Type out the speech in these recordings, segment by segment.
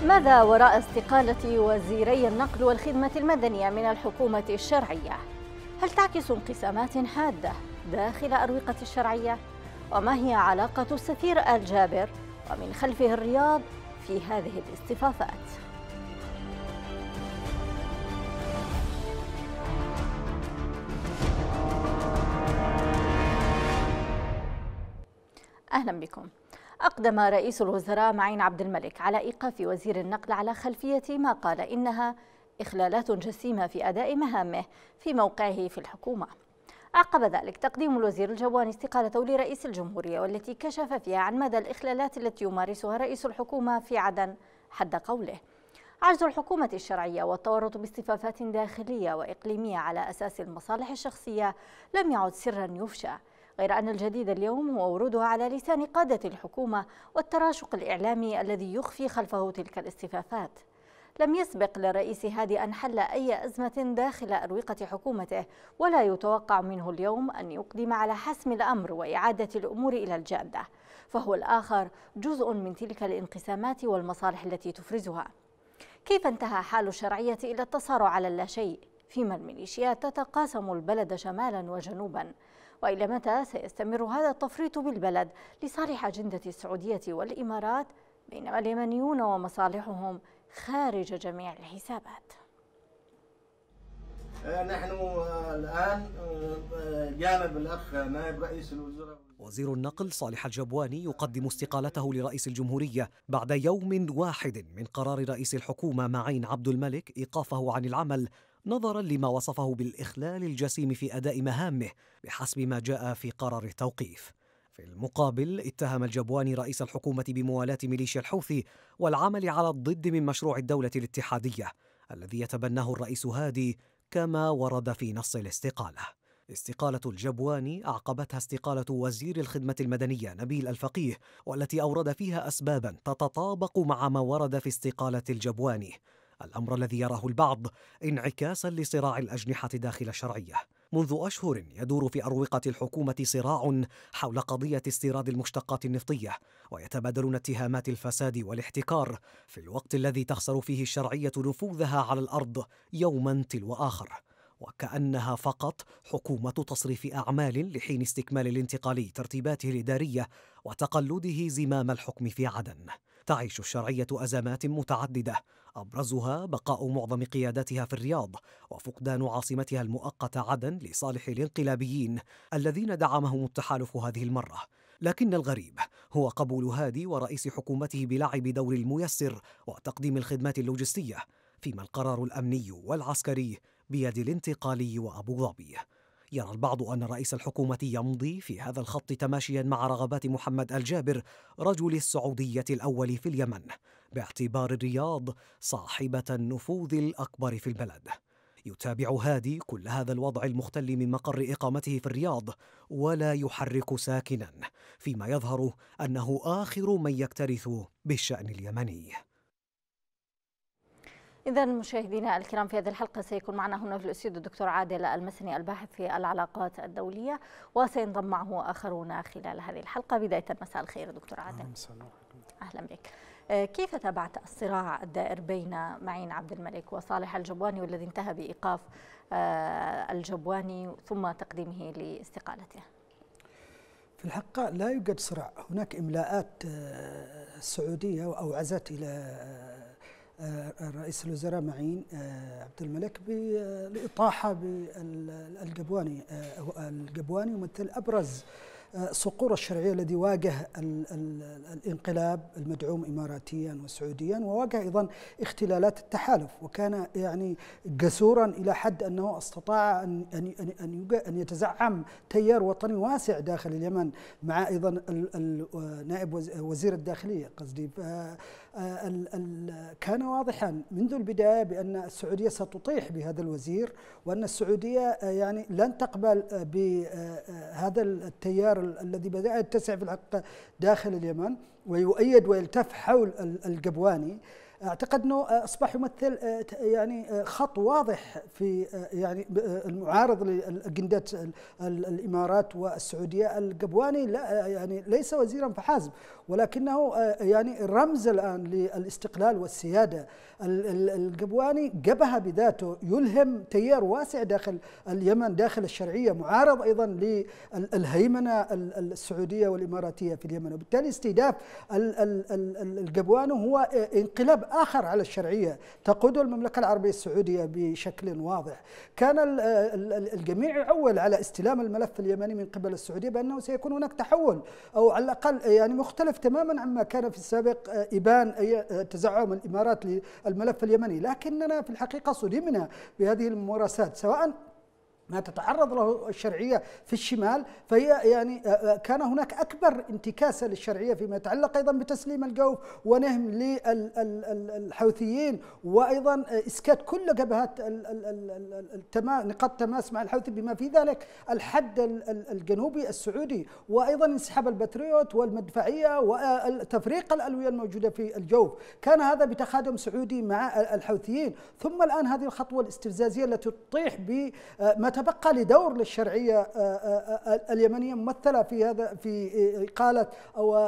ماذا وراء استقالة وزيري النقل والخدمة المدنية من الحكومة الشرعية؟ هل تعكس انقسامات حادة داخل أروقة الشرعية؟ وما هي علاقة السفير آل جابر ومن خلفه الرياض في هذه الاصطفافات؟ أهلا بكم. أقدم رئيس الوزراء معين عبد الملك على إيقاف وزير النقل على خلفية ما قال إنها إخلالات جسيمة في أداء مهامه في موقعه في الحكومة. عقب ذلك تقديم الوزير الجواني استقالته لرئيس الجمهورية، والتي كشف فيها عن مدى الإخلالات التي يمارسها رئيس الحكومة في عدن حد قوله. عجز الحكومة الشرعية والتورط باصطفافات داخلية وإقليمية على أساس المصالح الشخصية لم يعد سرا يفشى، غير أن الجديد اليوم هو ورودها على لسان قادة الحكومة والتراشق الإعلامي الذي يخفي خلفه تلك الاصطفافات. لم يسبق للرئيس هادي أن حل أي أزمة داخل أروقة حكومته، ولا يتوقع منه اليوم أن يقدم على حسم الأمر وإعادة الأمور إلى الجادة، فهو الآخر جزء من تلك الانقسامات والمصالح التي تفرزها. كيف انتهى حال الشرعية إلى التصارع على اللاشيء، فيما الميليشيات تتقاسم البلد شمالا وجنوبا؟ وإلى متى سيستمر هذا التفريط بالبلد لصالح أجندة السعودية والإمارات، بينما اليمنيون ومصالحهم خارج جميع الحسابات؟ نحن الآن جانب الأخ نائب رئيس الوزراء وزير النقل صالح الجبواني يقدم استقالته لرئيس الجمهورية بعد يوم واحد من قرار رئيس الحكومة معين عبد الملك إيقافه عن العمل، نظرا لما وصفه بالإخلال الجسيم في أداء مهامه بحسب ما جاء في قرار التوقيف. في المقابل اتهم الجبواني رئيس الحكومة بموالاة ميليشيا الحوثي والعمل على الضد من مشروع الدولة الاتحادية الذي يتبناه الرئيس هادي كما ورد في نص الاستقالة. استقالة الجبواني أعقبتها استقالة وزير الخدمة المدنية نبيل الفقيه، والتي أورد فيها أسبابا تتطابق مع ما ورد في استقالة الجبواني، الأمر الذي يراه البعض انعكاسا لصراع الأجنحة داخل الشرعية. منذ أشهر يدور في أروقة الحكومة صراع حول قضية استيراد المشتقات النفطية، ويتبادلون اتهامات الفساد والاحتكار في الوقت الذي تخسر فيه الشرعية نفوذها على الأرض يوما تلو آخر، وكأنها فقط حكومة تصريف أعمال لحين استكمال الانتقالي ترتيباته الإدارية وتقلده زمام الحكم في عدن. تعيش الشرعية أزمات متعددة، أبرزها بقاء معظم قياداتها في الرياض وفقدان عاصمتها المؤقتة عدن لصالح الانقلابيين الذين دعمهم التحالف هذه المرة. لكن الغريب هو قبول هادي ورئيس حكومته بلعب دور الميسر وتقديم الخدمات اللوجستية، فيما القرار الأمني والعسكري بيد الانتقالي وأبو ظبي. يرى البعض أن رئيس الحكومة يمضي في هذا الخط تماشيا مع رغبات محمد آل جابر رجل السعودية الأول في اليمن، باعتبار الرياض صاحبة النفوذ الأكبر في البلد. يتابع هادي كل هذا الوضع المختل من مقر إقامته في الرياض ولا يحرك ساكنا، فيما يظهر أنه آخر من يكترث بالشأن اليمني. إذا مشاهدينا الكرام، في هذه الحلقة سيكون معنا هنا في الاستوديو الدكتور عادل المسني الباحث في العلاقات الدولية، وسينضم معه آخرون خلال هذه الحلقة. بداية مساء الخير دكتور عادل. أهلا بك. كيف تابعت الصراع الدائر بين معين عبد الملك وصالح الجبواني، والذي انتهى بإيقاف الجبواني ثم تقديمه لاستقالته؟ في الحقيقة لا يوجد صراع، هناك إملاءات السعودية أوعزت إلى رئيس الوزراء معين عبد الملك بالإطاحة بالجبواني. الجبواني يمثل أبرز صقور الشرعية الذي واجه الانقلاب المدعوم إماراتيا وسعوديا، وواجه أيضا اختلالات التحالف، وكان يعني جسورا إلى حد أنه استطاع أن يتزعم تيار وطني واسع داخل اليمن، مع أيضا نائب وزير الداخلية قصدي. كان واضحا منذ البداية بأن السعودية ستطيح بهذا الوزير، وأن السعودية يعني لن تقبل بهذا التيار الذي بدأ يتسع في الحقيقة داخل اليمن ويؤيد ويلتف حول الجبواني. اعتقد انه اصبح يمثل يعني خط واضح في يعني المعارض لاجندات الامارات والسعوديه. القبواني لا يعني ليس وزيرا فحسب، ولكنه يعني رمز الان للاستقلال والسياده. القبواني جبهه بذاته، يلهم تيار واسع داخل اليمن، داخل الشرعيه، معارض ايضا للهيمنه السعوديه والاماراتيه في اليمن، وبالتالي استهداف القبواني هو انقلاب آخر على الشرعية تقوده المملكة العربية السعودية بشكل واضح. كان الجميع يعول على استلام الملف اليمني من قبل السعودية بأنه سيكون هناك تحول، أو على الأقل يعني مختلف تماما عما كان في السابق إبان أي تزعم الإمارات للملف اليمني. لكننا في الحقيقة صدمنا بهذه الممارسات، سواء ما تتعرض له الشرعية في الشمال، فهي يعني كان هناك أكبر انتكاسة للشرعية فيما يتعلق أيضا بتسليم الجوف ونهم للحوثيين، وأيضا إسكات كل جبهات نقاط تماس مع الحوثي، بما في ذلك الحد الجنوبي السعودي، وأيضا انسحاب البتريوت والمدفعية وتفريق الألوية الموجودة في الجوف. كان هذا بتخادم سعودي مع الحوثيين. ثم الآن هذه الخطوة الاستفزازية التي تطيح بما تبقى لدور للشرعية اليمنية ممثلة في إقالة أو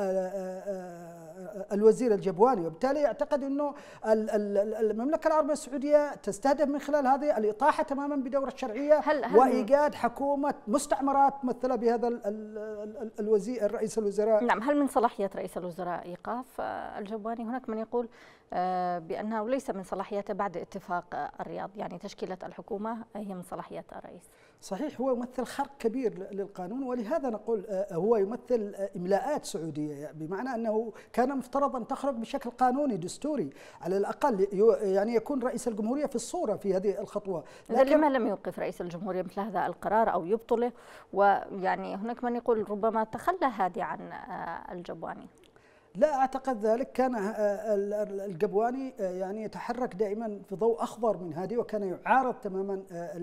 الوزير الجبواني. وبالتالي أعتقد أنه المملكة العربية السعودية تستهدف من خلال هذه الإطاحة تماما بدور الشرعية وإيجاد حكومة مستعمرات ممثلة بهذا الوزير رئيس الوزراء. نعم، هل من صلاحية رئيس الوزراء إيقاف الجبواني؟ هناك من يقول بأنه ليس من صلاحيته بعد اتفاق الرياض، يعني تشكيلة الحكومة هي من صلاحية الرئيس. صحيح، هو يمثل خرق كبير للقانون، ولهذا نقول هو يمثل إملاءات سعودية، بمعنى أنه كان مفترض أن تخرج بشكل قانوني دستوري على الأقل، يعني يكون رئيس الجمهورية في الصورة في هذه الخطوة. لكن لما لم يوقف رئيس الجمهورية مثل هذا القرار أو يبطله؟ ويعني هناك من يقول ربما تخلى هادي عن الجبواني. لا أعتقد ذلك. كان القبواني يعني يتحرك دائما في ضوء أخضر من هذه، وكان يعارض تماما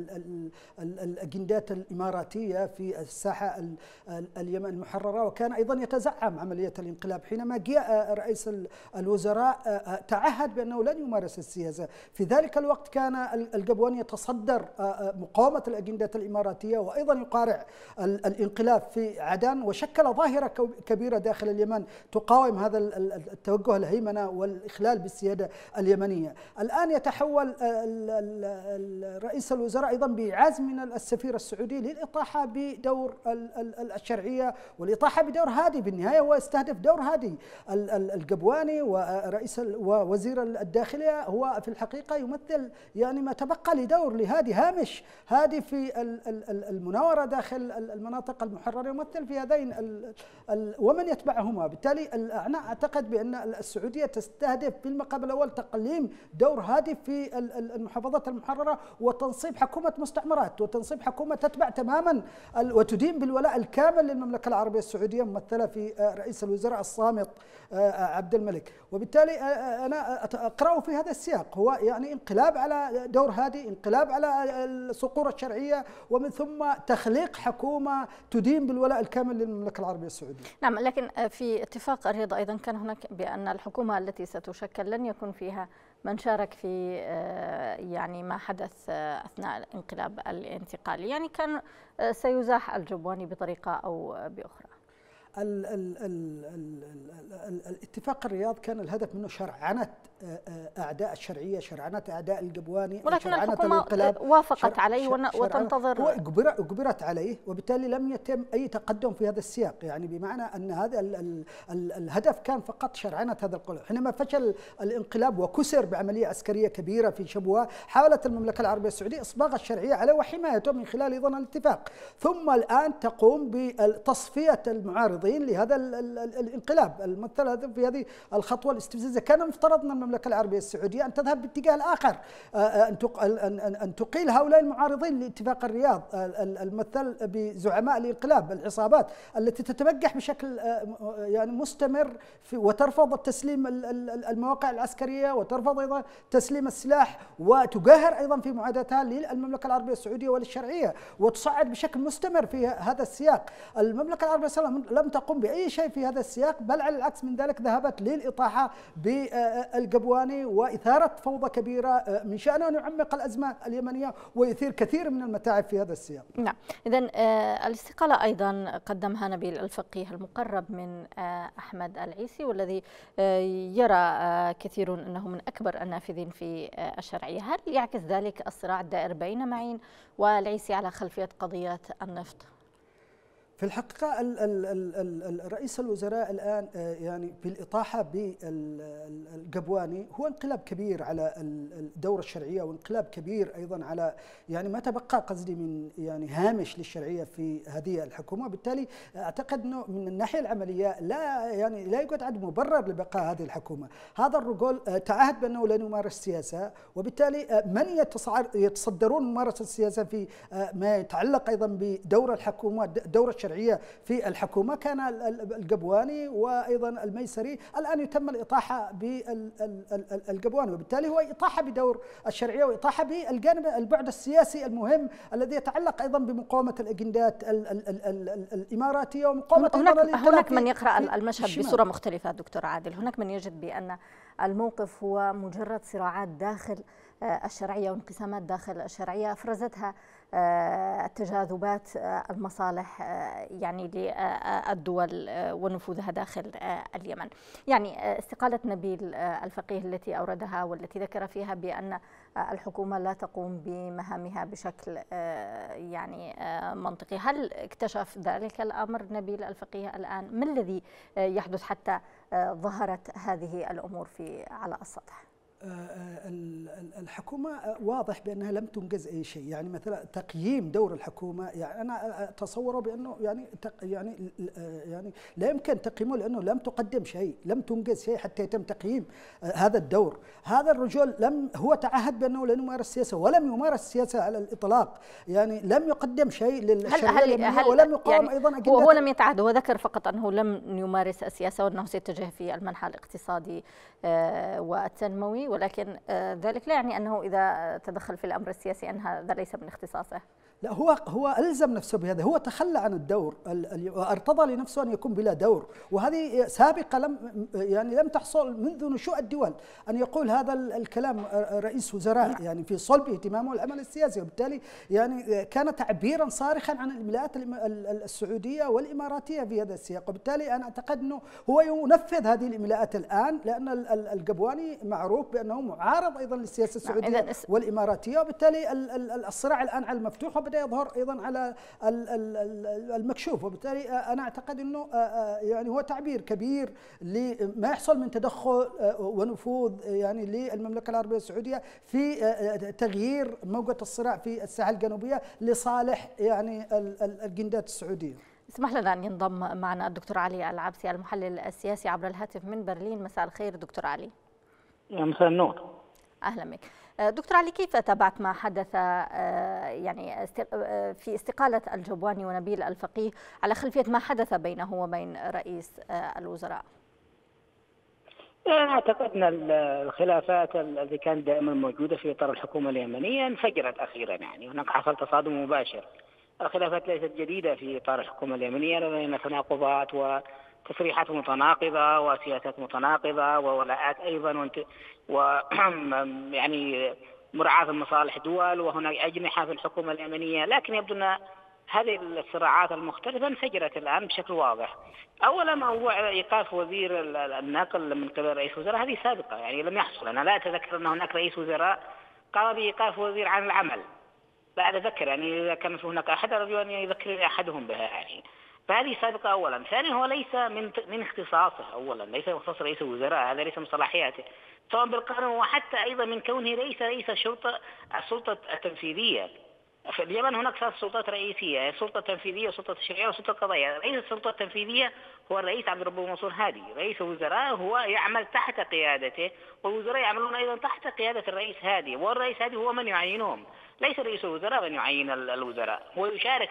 الأجندات الإماراتية في الساحة اليمن المحررة، وكان أيضا يتزعم عملية الانقلاب. حينما جاء رئيس الوزراء تعهد بأنه لن يمارس السياسة. في ذلك الوقت كان القبواني يتصدر مقاومة الأجندات الإماراتية، وأيضا يقارع الانقلاب في عدن، وشكل ظاهرة كبيرة داخل اليمن تقاوم هذا التوجه الهيمنة والإخلال بالسيادة اليمنية. الآن يتحول رئيس الوزراء أيضا بعزم من السفير السعودي للإطاحة بدور الشرعية والإطاحة بدور هادي. بالنهاية هو يستهدف دور هادي. القبواني ووزير الداخلية هو في الحقيقة يمثل يعني ما تبقى لدور لهادي، هامش هادي في المناورة داخل المناطق المحررة، يمثل في هذين ومن يتبعهما. بالتالي أنا أعتقد بأن السعودية تستهدف في المقام الأول تقليم دور هادف في المحافظات المحررة، وتنصيب حكومة مستعمرات، وتنصيب حكومة تتبع تماما وتدين بالولاء الكامل للمملكة العربية السعودية ممثلة في رئيس الوزراء الصامت عبد الملك. وبالتالي أنا أقرأه في هذا السياق، هو يعني انقلاب على دور هادي، انقلاب على صقور الشرعية، ومن ثم تخليق حكومة تدين بالولاء الكامل للمملكة العربية السعودية. نعم، لكن في اتفاق الرياض أيضا كان هناك بأن الحكومة التي ستشكل لن يكون فيها من شارك في يعني ما حدث أثناء الانقلاب الانتقالي، يعني كان سيزاح الجبواني بطريقة أو بأخرى. الاتفاق الرياض كان الهدف منه شرعنة أعداء الشرعية، شرعنة أعداء القبواني، ولكن الحكومة وافقت عليه وتنتظر، أجبرت عليه، وبالتالي لم يتم أي تقدم في هذا السياق. يعني بمعنى أن هذا الهدف كان فقط شرعنة هذا القلب. حينما فشل الانقلاب وكسر بعملية عسكرية كبيرة في شبوة، حاولت المملكة العربية السعودية إصباغ الشرعية عليه وحمايته من خلال أيضا الاتفاق. ثم الآن تقوم بتصفية المعارضين لهذا الانقلاب الممثل في هذه الخطوة الاستفزازية. كان مفترض أن المملكة العربية السعودية أن تذهب باتجاه الآخر، أن تقيل هؤلاء المعارضين لاتفاق الرياض الممثل بزعماء الانقلاب، العصابات التي تتبجح بشكل يعني مستمر وترفض تسليم المواقع العسكرية، وترفض أيضا تسليم السلاح، وتجاهر أيضا في معاداتها للمملكة العربية السعودية وللشرعية، وتصعد بشكل مستمر في هذا السياق. المملكة العربية السعودية لم تقم بأي شيء في هذا السياق، بل على العكس من ذلك ذهبت للإطاحة بالقبواني وإثارة فوضى كبيرة من شأنه أن يعمق الأزمة اليمنية ويثير كثير من المتاعب في هذا السياق. نعم، إذن الاستقالة أيضا قدمها نبيل الفقيه المقرب من أحمد العيسي، والذي يرى كثيرون أنه من أكبر النافذين في الشرعية. هل يعكس ذلك الصراع الدائر بين معين والعيسي على خلفية قضية النفط؟ في الحقيقة رئيس الوزراء الآن يعني بالإطاحة بالقبواني هو انقلاب كبير على الدورة الشرعية، وانقلاب كبير أيضا على يعني ما تبقى قصدي من يعني هامش للشرعية في هذه الحكومة. بالتالي أعتقد أنه من الناحية العملية لا يوجد عد مبرر لبقاء هذه الحكومة. هذا الرجل تعهد بأنه لن يمارس سياسة، وبالتالي من يتصدرون ممارسة السياسة في ما يتعلق أيضا بدور الحكومة دورة الشرعية في الحكومة كان القبواني وأيضا الميسري. الآن يتم الإطاحة بالقبواني، وبالتالي هو إطاحة بدور الشرعية وإطاحة بالجانب البعد السياسي المهم الذي يتعلق أيضا بمقاومة الأجندات الإماراتية ومقاومة هناك من يقرأ المشهد بصورة مختلفة دكتور عادل. هناك من يجد بأن الموقف هو مجرد صراعات داخل الشرعية وانقسامات داخل الشرعية أفرزتها تجاذبات المصالح يعني للدول ونفوذها داخل اليمن. يعني استقالة نبيل الفقيه التي أوردها والتي ذكر فيها بأن الحكومة لا تقوم بمهامها بشكل يعني منطقي، هل اكتشف ذلك الأمر نبيل الفقيه الآن؟ ما الذي يحدث حتى ظهرت هذه الأمور على السطح؟ الحكومة واضح بأنها لم تنجز أي شيء. يعني مثلا تقييم دور الحكومة، يعني أنا أتصوره بأنه يعني لا يمكن تقييمه لأنه لم تقدم شيء، لم تنجز شيء حتى يتم تقييم هذا الدور. هذا الرجل هو تعهد بأنه لن يمارس السياسة ولم يمارس السياسة على الإطلاق، يعني لم يقدم شيء للشرعية ولم يقاوم يعني أيضا هو لم يتعهد، هو ذكر فقط أنه لم يمارس السياسة وأنه سيتجه في المنحى الاقتصادي والتنموي، ولكن ذلك لا يعني أنه إذا تدخل في الأمر السياسي أن هذا ليس من اختصاصه. لا، هو ألزم نفسه بهذا، هو تخلى عن الدور، ارتضى لنفسه أن يكون بلا دور، وهذه سابقة لم تحصل منذ نشوء الدول أن يقول هذا الكلام رئيس وزراء يعني في صلب اهتمامه العمل السياسي. وبالتالي يعني كان تعبيرا صارخا عن الولايات السعودية والإماراتية في هذا السياق. وبالتالي أنا أعتقد أنه هو ينفذ هذه الإملاءات الآن، لأن القبواني معروف بأنه معارض أيضا للسياسة السعودية والإماراتية، وبالتالي الصراع الآن على المفتوح بدأ يظهر أيضا على المكشوف. وبالتالي أنا أعتقد أنه يعني هو تعبير كبير لما يحصل من تدخل ونفوذ يعني للمملكة العربية السعودية في تغيير موجة الصراع في الساحة الجنوبية لصالح يعني الجندات السعودية. اسمح لنا أن ينضم معنا الدكتور علي العبسي المحلل السياسي عبر الهاتف من برلين. مساء الخير دكتور علي. مساء النور. أهلا بك دكتور علي. كيف تابعت ما حدث يعني في استقالة الجبواني ونبيل الفقيه على خلفية ما حدث بينه وبين رئيس الوزراء؟ أنا أعتقد أن الخلافات التي كانت دائما موجودة في إطار الحكومة اليمنية انفجرت أخيرا. يعني هناك حصل تصادم مباشر. الخلافات ليست جديدة في إطار الحكومة اليمنية، لدينا تناقضات وتصريحات متناقضة وسياسات متناقضة وولاءات أيضا يعني مراعاة المصالح دول، وهناك أجنحة في الحكومة اليمنية. لكن يبدو أن هذه الصراعات المختلفة انفجرت الآن بشكل واضح. أولا موضوع إيقاف وزير النقل من قبل رئيس وزراء هذه سابقة، يعني لم يحصل. أنا لا أتذكر أن هناك رئيس وزراء قام بإيقاف وزير عن العمل، لا أتذكر. يعني إذا كان هناك أحد أرجو أن يذكرني أحدهم بها. يعني فهذه سابقة أولا. ثانيا هو ليس من اختصاصه، أولا ليس من اختصاص رئيس الوزراء، هذا ليس من صلاحياته سواء بالقانون وحتى أيضا من كونه رئيس السلطة التنفيذية. في اليمن هناك ثلاث سلطات رئيسية، السلطة التنفيذية والسلطة التشريعية والسلطة القضائية. رئيس السلطة التنفيذية هو الرئيس عبد الرب منصور هادي. رئيس الوزراء هو يعمل تحت قيادته، والوزراء يعملون أيضا تحت قيادة الرئيس هادي، والرئيس هادي هو من يعينهم، ليس رئيس الوزراء من يعين الوزراء. هو يشارك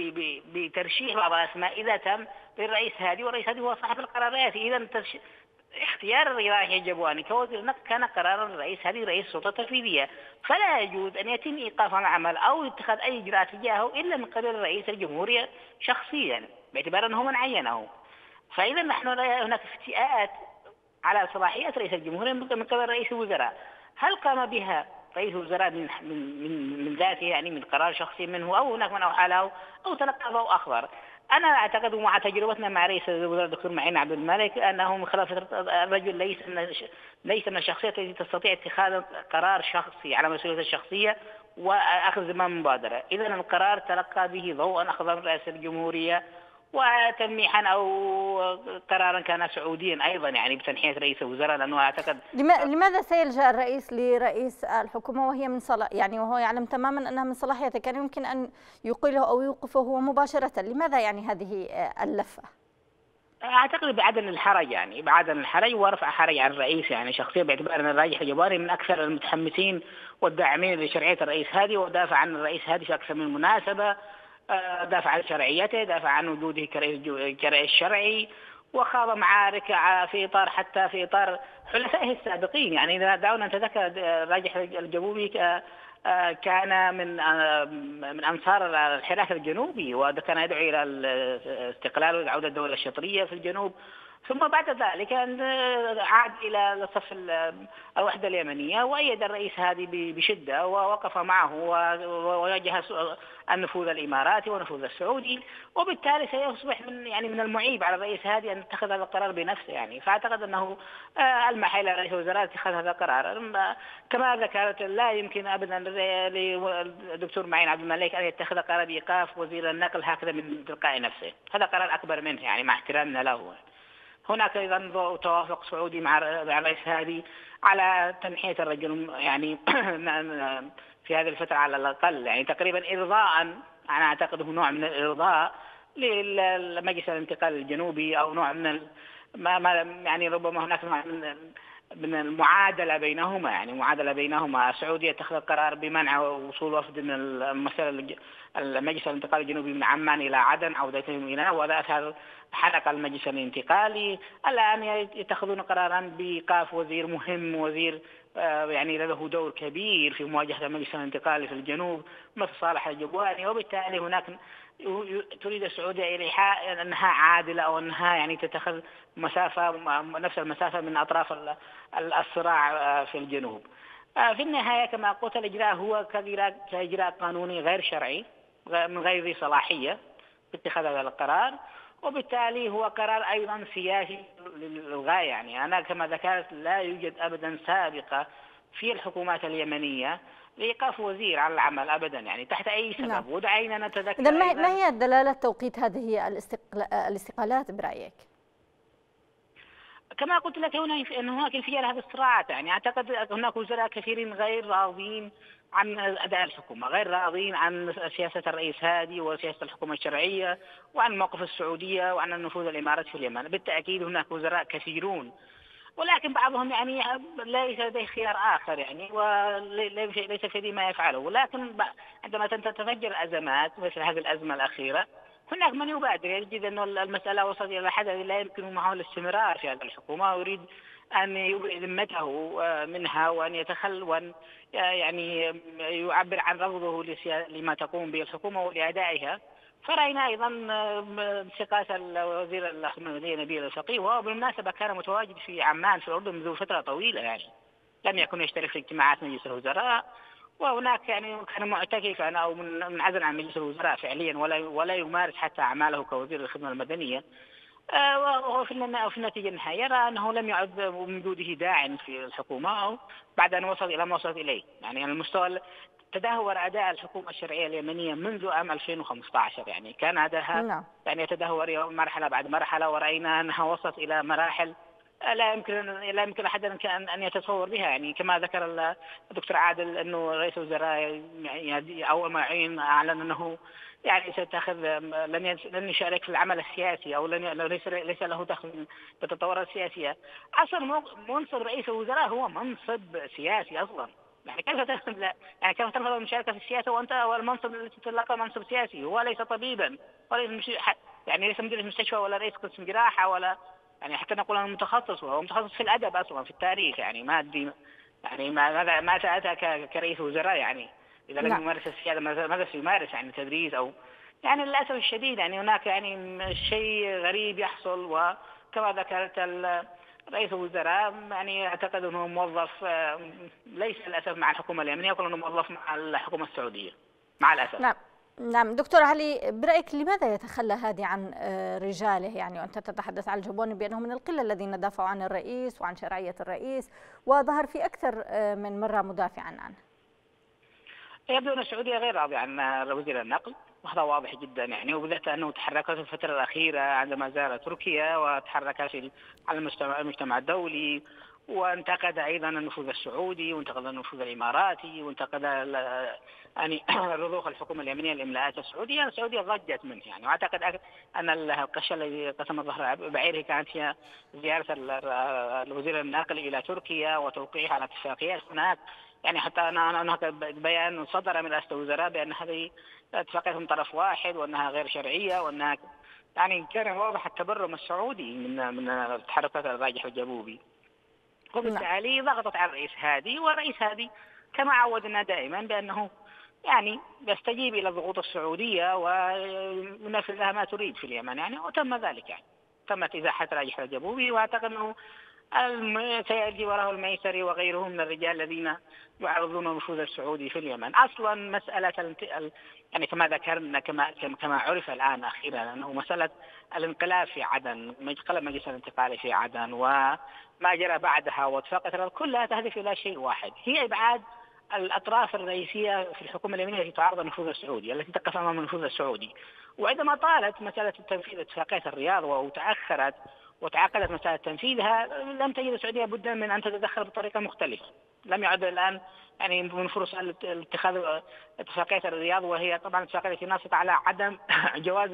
بترشيح بعض الأسماء إذا تم للرئيس هادي، والرئيس هادي هو صاحب القرارات. إذا اختيار يحيى الجبواني كوزير النقل كان قرارا الرئيس، هذه رئيس السلطة التنفيذية، فلا يجوز أن يتم إيقاف العمل أو اتخاذ أي إجراء تجاهه إلا من قبل رئيس الجمهورية شخصيا، باعتبار أنه من عينه. فإذا نحن هناك افتئات على صلاحيات رئيس الجمهورية من قبل رئيس الوزراء، هل قام بها رئيس الوزراء من ذاته، يعني من قرار شخصي منه، أو هناك من أوحى له أو تلقى أو أخبر؟ أنا أعتقد مع تجربتنا مع رئيس الوزراء الدكتور معين عبد الملك أنه من خلال فترة الرجل ليس من الشخصيات التي تستطيع اتخاذ قرار شخصي على مسؤوليته الشخصية وأخذ زمام مبادرة. إذا القرار تلقى به ضوءا أخضر من رئيس الجمهورية، وتلميحا أو قرارا كان سعوديا أيضا، يعني بتنحية رئيس الوزراء، لأنه أعتقد لماذا سيلجأ الرئيس لرئيس الحكومة وهي من يعني وهو يعلم تماما أنها من صلاحيته؟ كان يمكن أن يقيله أو يوقفه هو مباشرة، لماذا يعني هذه اللفة؟ أعتقد بعدم الحرج، يعني بعدم الحرج ورفع حرج عن الرئيس يعني شخصيا، باعتبار أن الراجح الجباري من أكثر المتحمسين والداعمين لشرعية الرئيس هادي، ودافع عن الرئيس هادي في أكثر من مناسبة، دافع عن شرعيته، دافع عن وجوده كرئيس شرعي، وخاض معارك في إطار حتى في إطار حلفائه السابقين. يعني دعونا نتذكر الراجح الجبوبي كان من أنصار الحراك الجنوبي، وكان يدعو إلى الاستقلال وعودة الدولة الشطرية في الجنوب، ثم بعد ذلك عاد إلى صف الوحدة اليمنية، وأيد الرئيس هادي بشدة ووقف معه وواجه النفوذ الإماراتي ونفوذ السعودي، وبالتالي سيصبح من المعيب على الرئيس هادي أن يتخذ هذا القرار بنفسه. يعني فأعتقد أنه ألمح إلى رئيس الوزراء اتخاذ هذا القرار. كما ذكرت، لا يمكن أبدا للدكتور معين عبد الملك أن يتخذ قرار بإيقاف وزير النقل هكذا من تلقاء نفسه، هذا قرار أكبر منه، يعني مع احترامنا له. هناك أيضا توافق سعودي مع الرئيس هادي على تنحية الرجل، يعني في هذه الفترة على الأقل، يعني تقريبا إرضاء، أنا أعتقد نوع من الإرضاء لمجلس الانتقال الجنوبي، أو نوع من يعني ربما هناك نوع من المعادلة بينهما، يعني معادلة بينهما. السعودية اتخذ القرار بمنع وصول وفد من المجلس الانتقالي الجنوبي من عمان إلى عدن، عودتهم إلى، وهذا أثر حلقة المجلس الانتقالي. الآن يتخذون قرارا بإيقاف وزير مهم، وزير يعني له دور كبير في مواجهة المجلس الانتقالي في الجنوب مثل صالح الجبواني، وبالتالي هناك تريد السعودية إيحاء أنها عادلة، أو أنها يعني تتخذ مسافة نفس المسافة من أطراف الصراع في الجنوب. في النهاية كما قلت، الإجراء هو كإجراء قانوني غير شرعي من غير ذي صلاحية باتخاذ هذا القرار، وبالتالي هو قرار أيضا سياسي للغاية. يعني أنا كما ذكرت لا يوجد أبدا سابقة في الحكومات اليمنية لإيقاف وزير على العمل أبدا، يعني تحت أي سبب. نعم. ودعينا نتذكر إذا ما هي دلالة توقيت هذه الاستقالات برأيك؟ كما قلت لك، هناك انفجار هذه الصراعات. يعني أعتقد هناك وزراء كثيرين غير راضين عن أداء الحكومة، غير راضين عن سياسة الرئيس هادي وسياسة الحكومة الشرعية، وعن موقف السعودية، وعن النفوذ الإماراتي في اليمن. بالتأكيد هناك وزراء كثيرون، ولكن بعضهم يعني ليس لديه خيار آخر، يعني وليس في ما يفعله. ولكن عندما تتفجر أزمات مثل هذه الأزمة الأخيرة، هناك من يبادر، يجد أن المسألة وصلت إلى حد لا يمكن معه الاستمرار في هذه الحكومة، ويريد أن يبرئ ذمته منها، وأن وأن يعني يعبر عن رفضه لما تقوم به الحكومة ولأدائها. فرأينا أيضا انتقاص الوزير الأحمدي نبيل الفقيه، وهو بالمناسبة كان متواجد في عمان في الأردن منذ فترة طويلة، يعني لم يكن يشترك في اجتماعات مجلس الوزراء، وهناك يعني كان معتكفا أو منعزل عن مجلس الوزراء فعليا، ولا يمارس حتى أعماله كوزير الخدمة المدنية. وهو في النتيجة النهائية يرى أنه لم يعد وجوده داع في الحكومة بعد أن وصل إلى ما وصلت إليه. يعني المستوى تدهور أداء الحكومة الشرعية اليمنية منذ عام 2015، يعني كان أداءها يعني يتدهور مرحلة بعد مرحلة، ورأينا أنها وصلت إلى مراحل لا يمكن أحد أن يتصور بها. يعني كما ذكر الدكتور عادل أنه رئيس الوزراء يعني أول ما أعلن أنه يعني سيتخذ لن يشارك في العمل السياسي، أو ليس له دخل بالتطورات السياسية. أصلا منصب رئيس الوزراء هو منصب سياسي أصلا، يعني كيف ترفض المشاركة في السياسة وأنت والمنصب الذي تتلقى منصب سياسي؟ هو ليس طبيبا، وليس يعني ليس مدير مستشفى، ولا رئيس قسم جراحة، ولا يعني حتى نقول أنه متخصص، وهو متخصص في الأدب أصلا، في التاريخ، يعني ما أدري يعني ما أتى كرئيس وزراء، يعني إذا لم يمارس السيادة ماذا سيمارس؟ يعني تدريس أو يعني للأسف الشديد يعني هناك يعني شيء غريب يحصل. وكما ذكرت رئيس الوزراء يعني أعتقد أنه موظف ليس للأسف مع الحكومة اليمنية، يقول أنه موظف مع الحكومة السعودية مع الأسف. نعم نعم. دكتور علي، برأيك لماذا يتخلى هادي عن رجاله؟ يعني وأنت تتحدث عن الجبوني بأنه من القلة الذين دافعوا عن الرئيس وعن شرعية الرئيس، وظهر في أكثر من مرة مدافعا عنه. يبدو أن السعودية غير راضية عن وزير النقل، وهذا واضح جدا يعني، وبالذات أنه تحركت في الفترة الأخيرة عندما زار تركيا وتحرك على المجتمع الدولي، وانتقد أيضا النفوذ السعودي، وانتقد النفوذ الإماراتي، وانتقد يعني رضوخ الحكومة اليمنية لإملاءات السعودية. السعودية ضجت منه يعني، وأعتقد أن القشة الذي قسم الظهر بعيره كانت هي زيارة الوزير الناقل إلى تركيا وتوقيعه على اتفاقيات هناك. يعني حتى هناك بيان صدر من رئاسة الوزراء بأن هذه اتفاقيات من طرف واحد، وأنها غير شرعية، وأنها يعني كان واضح التبرم السعودي من التحركات الراجح الجبوبي، وبالتالي ضغطت على الرئيس هادي. والرئيس هادي كما عودنا دائما بأنه يعني يستجيب إلى الضغوط السعودية وينفذ لها ما تريد في اليمن يعني، وتم ذلك يعني، تمت إزاحة راجح الجبوبي. وأعتقد أنه سيأتي وراءه الميسري وغيرهم من الرجال الذين يعرضون النفوذ السعودي في اليمن. أصلا مسألة يعني كما ذكرنا كما عرف الآن أخيرا أنه مسألة الانقلاب في عدن، انقلاب مجلس الانتقالي في عدن وما جرى بعدها واتفاقات كلها تهدف إلى شيء واحد، هي إبعاد الأطراف الرئيسية في الحكومة اليمنية التي تعارض النفوذ السعودي، التي تقف أمام النفوذ السعودي. وعندما طالت مسألة تنفيذ اتفاقية الرياض وتأخرت وتعقدت مسألة تنفيذها، لم تجد السعودية بدا من أن تتدخل بطريقة مختلفة. لم يعد الآن يعني من فرص اتخاذ اتفاقية الرياض، وهي طبعا اتفاقية التي نصت على عدم جواز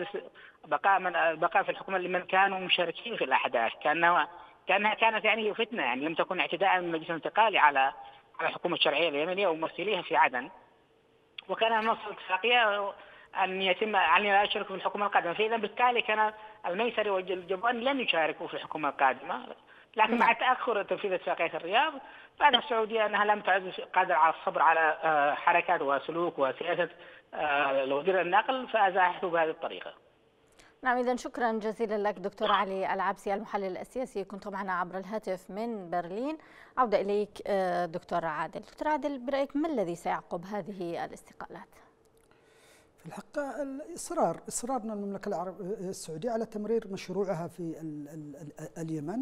البقاء في الحكومة لمن كانوا مشاركين في الأحداث، كأنها كانت يعني فتنة، يعني لم تكن اعتداء من المجلس الانتقالي على الحكومة الشرعية اليمنية وممثليها في عدن. وكان نص الاتفاقية أن يتم أن لا يشاركوا في الحكومة القادمة، فإذا بالتالي كان الميسري والجبواني لن يشاركوا في الحكومة القادمة. لكن مع تأخر تنفيذ اتفاقية الرياض، بعد السعودية أنها لم تعد قادرة على الصبر على حركات وسلوك وسياسة وزير النقل، فأزاحته بهذه الطريقة. نعم، إذا شكرا جزيلا لك دكتور علي العبسي المحلل السياسي، كنت معنا عبر الهاتف من برلين. عودة إليك دكتور عادل. دكتور عادل، برأيك ما الذي سيعقب هذه الاستقالات؟ في الحقيقة إصرارنا المملكة العربية السعودية على تمرير مشروعها في اليمن،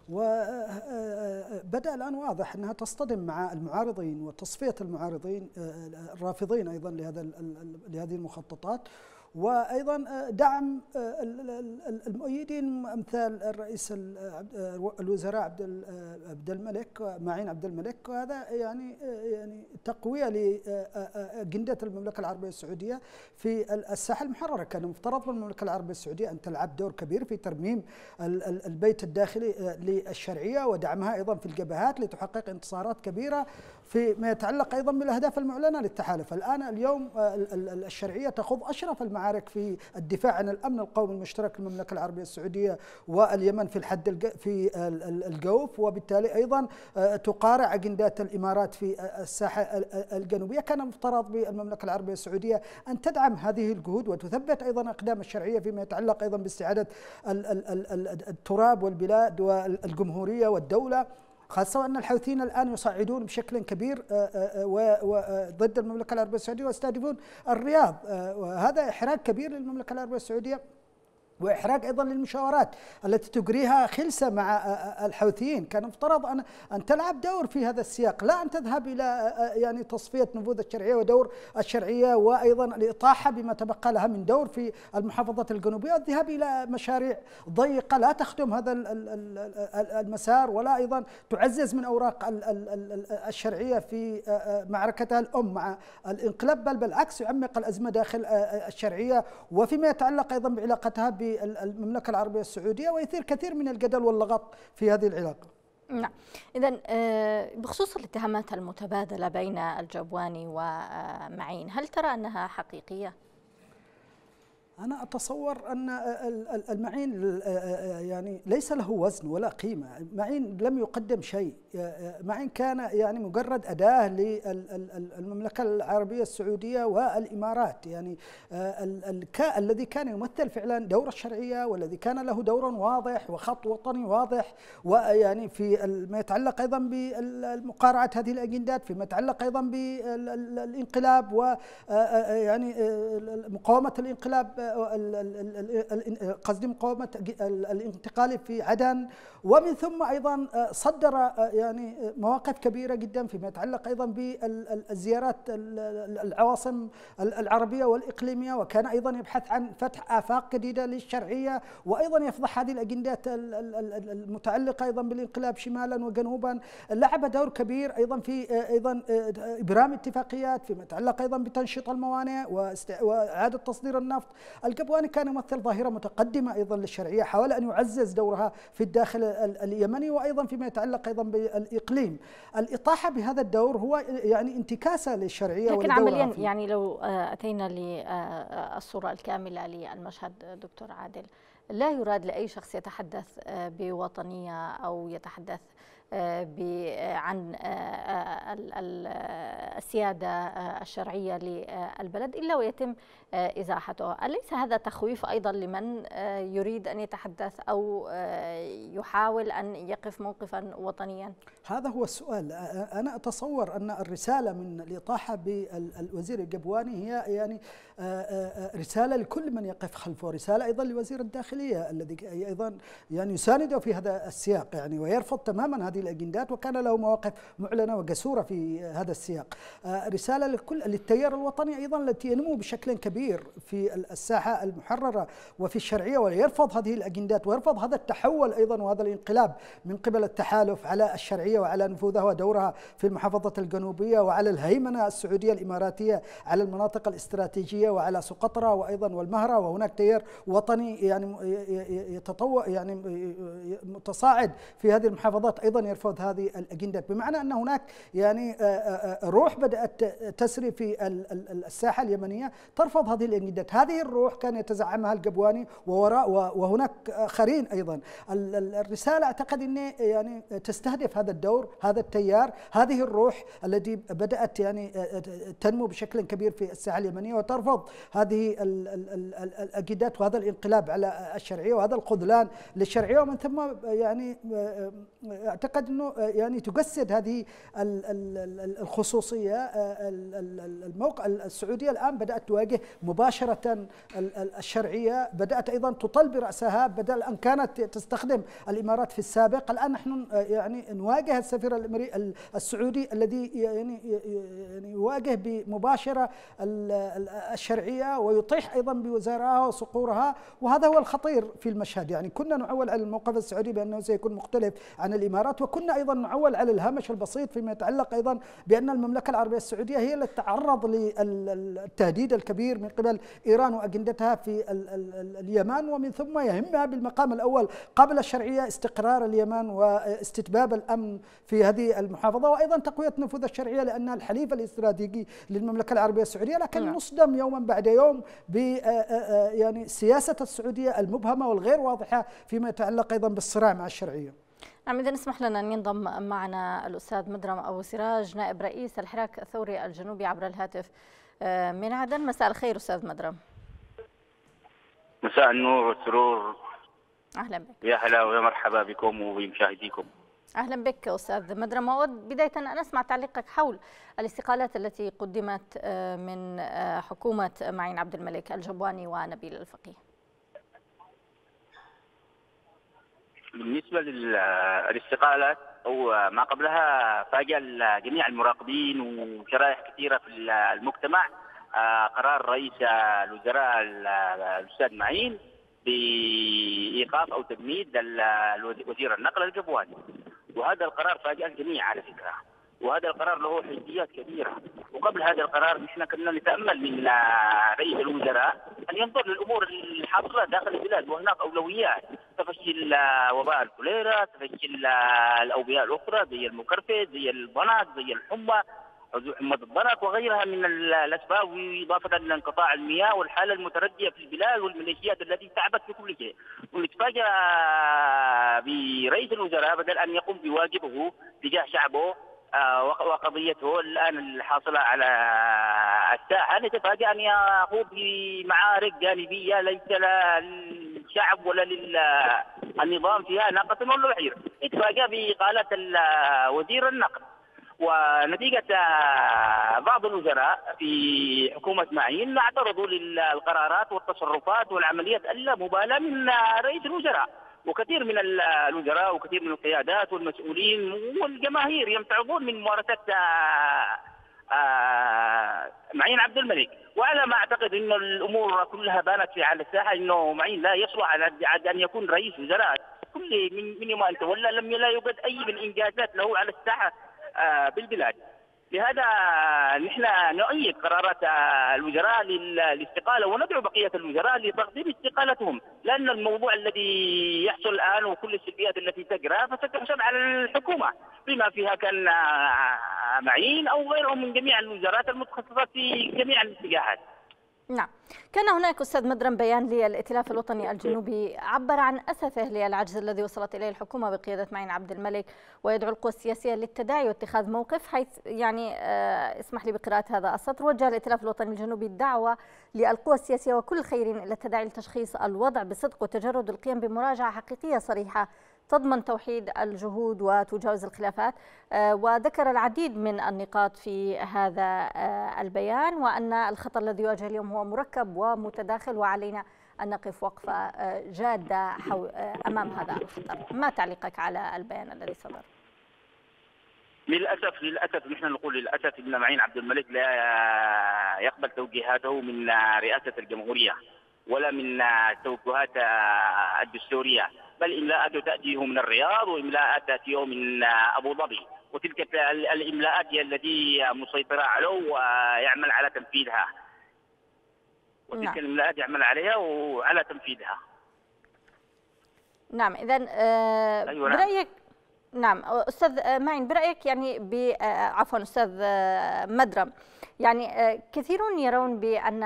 وبدأ الآن واضح أنها تصطدم مع المعارضين وتصفية المعارضين الرافضين أيضا لهذه المخططات، وأيضا دعم المؤيدين أمثال الرئيس الوزراء عبد الملك معين عبد الملك. وهذا يعني تقوية لجندة المملكة العربية السعودية في الساحة المحررة. كان مفترض بالمملكة العربية السعودية أن تلعب دور كبير في ترميم البيت الداخلي للشرعية ودعمها أيضا في الجبهات لتحقق انتصارات كبيرة فيما يتعلق أيضا بالأهداف المعلنة للتحالف. اليوم الشرعية تخوض أشرف المعارك في الدفاع عن الأمن القومي المشترك للمملكة العربية السعودية واليمن في الجوف، وبالتالي أيضا تقارع أجندات الإمارات في الساحة الجنوبية. كان مفترض بالمملكة العربية السعودية أن تدعم هذه الجهود وتثبت أيضا أقدام الشرعية فيما يتعلق أيضا باستعادة التراب والبلاد والجمهورية والدولة، خاصة أن الحوثيين الآن يصعدون بشكل كبير ضد المملكة العربية السعودية ويستهدفون الرياض، وهذا إحراج كبير للمملكة العربية السعودية وإحراج أيضا للمشاورات التي تجريها خلسة مع الحوثيين. كان مفترض أن تلعب دور في هذا السياق، لا أن تذهب إلى يعني تصفية نفوذ الشرعية ودور الشرعية، وأيضا الإطاحة بما تبقى لها من دور في المحافظات الجنوبية، والذهاب إلى مشاريع ضيقة لا تخدم هذا المسار ولا أيضا تعزز من أوراق الشرعية في معركتها الأم مع الانقلاب، بل بالعكس يعمق الأزمة داخل الشرعية وفيما يتعلق أيضا بعلاقتها المملكة العربية السعودية، ويثير كثير من الجدل واللغط في هذه العلاقة. نعم، إذن بخصوص الاتهامات المتبادلة بين الجبواني ومعين، هل ترى أنها حقيقية؟ أنا أتصور أن المعين يعني ليس له وزن ولا قيمة. معين لم يقدم شيء. معين كان يعني مجرد أداة للمملكة العربية السعودية والإمارات، يعني الذي كان يمثل فعلا دور الشرعية، والذي كان له دور واضح وخط وطني واضح، ويعني في ما يتعلق أيضا بمقارعة هذه الأجندات، فيما يتعلق أيضا بالانقلاب ويعني مقاومة الانقلاب، قصدي مقاومة الانتقال في عدن، ومن ثم أيضا صدر يعني مواقف كبيرة جدا فيما يتعلق أيضا بالزيارات العواصم العربية والإقليمية، وكان أيضا يبحث عن فتح آفاق جديدة للشرعية، وأيضا يفضح هذه الأجندات المتعلقة أيضا بالانقلاب شمالا وجنوبا. لعب دور كبير أيضا في أيضا إبرام اتفاقيات فيما يتعلق أيضا بتنشيط الموانئ وإعادة تصدير النفط. القبواني كان يمثل ظاهرة متقدمة أيضا للشرعية، حاول أن يعزز دورها في الداخل اليمني وأيضا فيما يتعلق أيضا بالإقليم. الإطاحة بهذا الدور هو يعني انتكاسة للشرعية. لكن عمليا يعني لو أتينا للصورة الكاملة للمشهد دكتور عادل، لا يراد لأي شخص يتحدث بوطنية أو يتحدث عن السيادة الشرعية للبلد إلا ويتم إزاحته. أليس هذا تخويف أيضا لمن يريد أن يتحدث أو يحاول أن يقف موقفا وطنيا؟ هذا هو السؤال. أنا أتصور أن الرسالة من الإطاحة بالوزير القبواني هي يعني رسالة لكل من يقف خلفه، رسالة أيضا لوزير الداخلية الذي أيضا يعني يسانده في هذا السياق يعني، ويرفض تماما هذه الأجندات، وكان له مواقف معلنة وجسورة في هذا السياق. رسالة للتيار الوطني أيضا التي ينمو بشكل كبير في الساحة المحررة وفي الشرعية، ويرفض هذه الأجندات ويرفض هذا التحول أيضا وهذا الانقلاب من قبل التحالف على الشرعية وعلى نفوذها ودورها في المحافظة الجنوبية وعلى الهيمنة السعودية الإماراتية على المناطق الاستراتيجية وعلى سقطرى وأيضا والمهرة. وهناك تيار وطني يعني يتطور يعني متصاعد في هذه المحافظات أيضا يرفض هذه الأجندات، بمعنى أن هناك يعني روح بدأت تسري في الساحة اليمنية ترفض هذه الأجندات. هذه الروح كان يتزعمها القبواني وهناك آخرين أيضا. الرسالة أعتقد أن يعني تستهدف هذا الدور، هذا التيار، هذه الروح التي بدأت يعني تنمو بشكل كبير في الساحة اليمنية وترفض هذه الأجندات وهذا الانقلاب على الشرعية وهذا الخذلان للشرعية. ومن ثم يعني أعتقد أنه يعني تجسد هذه الخصوصية. الموقع السعودية الآن بدأت تواجه مباشرة الشرعية، بدأت أيضا تطل برأسها بدل أن كانت تستخدم الإمارات في السابق. الآن نحن يعني نواجه السفير السعودي الذي يعني يواجه بمباشرة الشرعية ويطيح أيضا بوزارها وصقورها، وهذا هو الخطير في المشهد. يعني كنا نعول على الموقف السعودي بأنه سيكون مختلف عن الإمارات، وكنا أيضا نعول على الهامش البسيط فيما يتعلق أيضا بأن المملكة العربية السعودية هي التي تتعرض للتهديد الكبير من قبل إيران وأجندتها في اليمن، ومن ثم يهمها بالمقام الأول قبل الشرعية استقرار اليمن واستتباب الأمن في هذه المحافظة، وأيضا تقوية نفوذ الشرعية لأنها الحليف الاستراتيجي للمملكة العربية السعودية. لكن نصدم يوما بعد يوم ب يعني سياسة السعودية المبهمة والغير واضحة فيما يتعلق أيضا بالصراع مع الشرعية. نعم، إذا نسمح لنا أن ينضم معنا الأستاذ مدرم أبو سراج نائب رئيس الحراك الثوري الجنوبي عبر الهاتف من عدن. مساء الخير أستاذ مدرم. مساء النور والسرور. أهلا بك. يا هلا ويا مرحبا بكم وبمشاهديكم. أهلا بك أستاذ مدرم. أود بداية أن أسمع تعليقك حول الاستقالات التي قدمت من حكومة معين عبد الملك الجبواني ونبيل الفقيه. بالنسبة للاستقالات أو ما قبلها، فاجأ جميع المراقبين وشرائح كثيرة في المجتمع قرار رئيس الوزراء الأستاذ معين بإيقاف أو تجميد وزير النقل الجبواني، وهذا القرار فاجأ الجميع على فكرة، وهذا القرار له حيثيات كبيرة. وقبل هذا القرار نحن كنا نتأمل من رئيس الوزراء أن ينظر للأمور الحاصلة داخل البلاد، وهناك أولويات تفشي وباء الكوليرا، تفشي الأوبئة الأخرى زي المكرفس، زي البنات، زي الحمى، حمى الضنك وغيرها من الأسباب، إضافة إلى انقطاع المياه والحالة المتردية في البلاد والميليشيات التي تعبت في كل شيء. ونتفاجأ برئيس الوزراء بدل أن يقوم بواجبه تجاه شعبه وقضيته الآن الحاصلة على الساحة، نتفاجأ أن يخوض في معارك جانبية ليس للشعب ولا للنظام فيها ناقة ولا بعير. نتفاجأ بإقالة وزير النقل، ونتيجة بعض الوزراء في حكومة معين اعترضوا للقرارات والتصرفات والعمليات اللامبالاة من رئيس الوزراء. وكثير من الوزراء وكثير من القيادات والمسؤولين والجماهير يمتعضون من ممارسة معين عبد الملك. وعلى ما أعتقد أن الأمور كلها بانت على الساحة أنه معين لا يصلح على أن يكون رئيس وزراء. كل من يوم أن تولى لا يوجد أي من إنجازات له على الساحة بالبلاد. لهذا نحن نؤيد قرارات الوزراء للاستقالة، وندعو بقية الوزراء لتقديم استقالتهم، لأن الموضوع الذي يحصل الآن وكل السلبيات التي تجرى فستحسب على الحكومة بما فيها كان معين أو غيرهم من جميع الوزارات المتخصصة في جميع الاتجاهات. نعم، كان هناك أستاذ مدرم بيان للائتلاف الوطني الجنوبي عبر عن أسفه للعجز الذي وصلت إليه الحكومة بقيادة معين عبد الملك، ويدعو القوى السياسية للتداعي واتخاذ موقف، حيث يعني اسمح لي بقراءة هذا السطر: وجه الائتلاف الوطني الجنوبي الدعوة للقوى السياسية وكل الخيرين إلى التداعي لتشخيص الوضع بصدق وتجرد، القيام بمراجعة حقيقية صريحة تضمن توحيد الجهود وتجاوز الخلافات. وذكر العديد من النقاط في هذا البيان، وأن الخطر الذي يواجه اليوم هو مركب ومتداخل، وعلينا أن نقف وقفة جادة أمام هذا الخطر. ما تعليقك على البيان الذي صدر؟ للأسف نحن نقول للأسف أن معين عبد الملك لا يقبل توجيهاته من رئاسة الجمهورية ولا من التوجهات الدستورية، بل إملاءاته تأتيه من الرياض وإملاءات تأتيه من أبو ظبي، وتلك الإملاءات هي التي مسيطرة عليه ويعمل على تنفيذها، وتلك الإملاءات يعمل عليها وعلى تنفيذها. نعم، إذن برأيك نعم أستاذ معين، برأيك يعني عفوا أستاذ مدرم، يعني كثيرون يرون بأن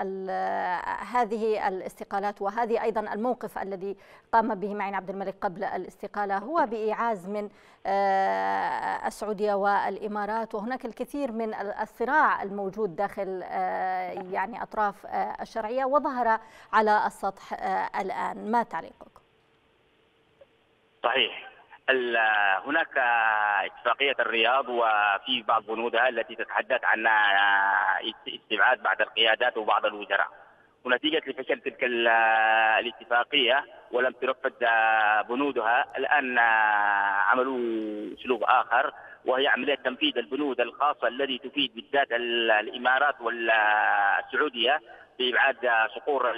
هذه الاستقالات وهذه أيضا الموقف الذي قام به معين عبد الملك قبل الاستقالة هو بإيعاز من السعودية والإمارات، وهناك الكثير من الصراع الموجود داخل يعني أطراف الشرعية وظهر على السطح الآن. ما تعليقك؟ صحيح، هناك اتفاقية الرياض وفي بعض بنودها التي تتحدث عن استبعاد بعض القيادات وبعض الوزراء، ونتيجة لفشل تلك الاتفاقية ولم تنفذ بنودها، الآن عملوا أسلوب آخر وهي عملية تنفيذ البنود الخاصة التي تفيد بالذات الإمارات والسعودية بإبعاد صقور